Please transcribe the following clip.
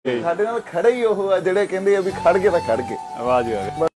ਸਾਡੇ ਨਾਲ ਖੜੇ ਹੀ ਉਹ ਆ ਜਿਹੜੇ ਕਹਿੰਦੇ ਆ ਵੀ ਖੜ ਕੇ ਤਾਂ ਖੜ ਕੇ। ਵਾਹ ਜੀ ਵਾਹ।